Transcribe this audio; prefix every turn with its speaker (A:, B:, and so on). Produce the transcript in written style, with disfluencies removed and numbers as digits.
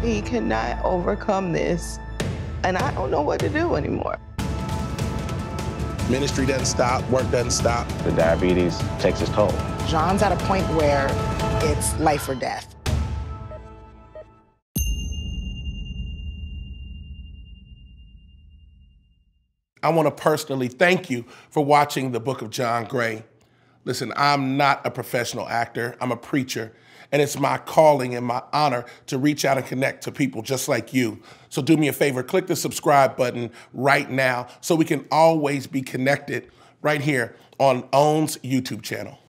A: He cannot overcome this, and I don't know what to do anymore.
B: Ministry doesn't stop, work doesn't stop.
C: The diabetes takes its toll.
D: John's at a point where it's life or death.
B: I want to personally thank you for watching The Book of John Gray. Listen, I'm not a professional actor, I'm a preacher, and it's my calling and my honor to reach out and connect to people just like you. So do me a favor, click the subscribe button right now so we can always be connected right here on OWN's YouTube channel.